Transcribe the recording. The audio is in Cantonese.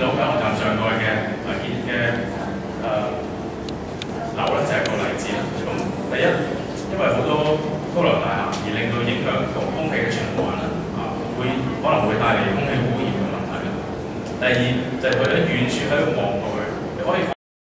到九龍站上蓋嘅建嘅樓咧，就係一個例子啦。咁第一，因為好多高樓大廈而令到影響空氣嘅循環啦，可能會帶嚟空氣污染嘅問題啦。第二就係佢喺遠處喺度望過去，你可以